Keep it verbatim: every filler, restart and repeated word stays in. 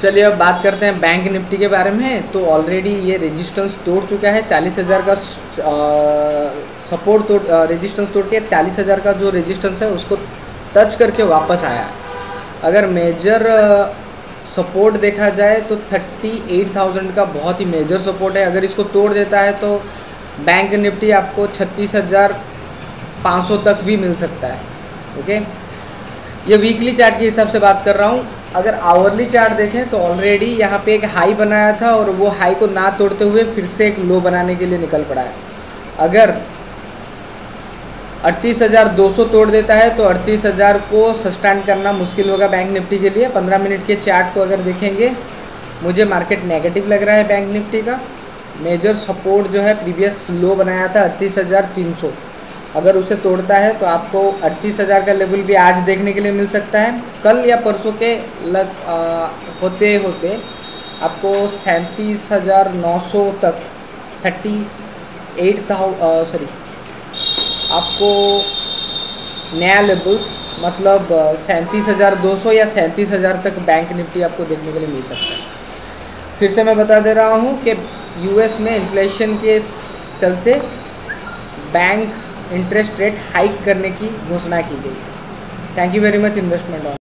चलिए अब बात करते हैं बैंक निफ्टी के बारे में। तो ऑलरेडी ये रेजिस्टेंस तोड़ चुका है, चालीस हज़ार का सपोर्ट तोड़ रेजिस्टेंस तोड़ के चालीस हज़ार का जो रेजिस्टेंस है उसको टच करके वापस आया। अगर मेजर सपोर्ट देखा जाए तो थर्टी एट थाउजेंड का बहुत ही मेजर सपोर्ट है। अगर इसको तोड़ देता है तो बैंक निफ्टी आपको छत्तीस हज़ार पाँच सौ तक भी मिल सकता है। ओके, ये वीकली चार्ट के हिसाब से बात कर रहा हूँ। अगर आवरली चार्ट देखें तो ऑलरेडी यहाँ पे एक हाई बनाया था और वो हाई को ना तोड़ते हुए फिर से एक लो बनाने के लिए निकल पड़ा है। अगर अड़तीस हज़ार दो सौ तोड़ देता है तो अड़तीस हज़ार को सस्टेन करना मुश्किल होगा बैंक निफ्टी के लिए। पंद्रह मिनट के चार्ट को अगर देखेंगे, मुझे मार्केट नेगेटिव लग रहा है बैंक निफ्टी का। मेजर सपोर्ट जो है प्रीवियस लो बनाया था अड़तीस हज़ार तीन सौ, अगर उसे तोड़ता है तो आपको अड़तीस हज़ार का लेवल भी आज देखने के लिए मिल सकता है। कल या परसों के लग आ, होते होते आपको सैंतीस हज़ार नौ सौ तक थर्टी एट थाउ सॉरी आपको नया लेवल्स मतलब सैंतीस हज़ार दो सौ या सैंतीस हज़ार तक बैंक निफ्टी आपको देखने के लिए मिल सकता है। फिर से मैं बता दे रहा हूँ कि यूएस में इन्फ्लेशन के चलते बैंक इंटरेस्ट रेट हाइक करने की घोषणा की गई। Thank you very much investment on.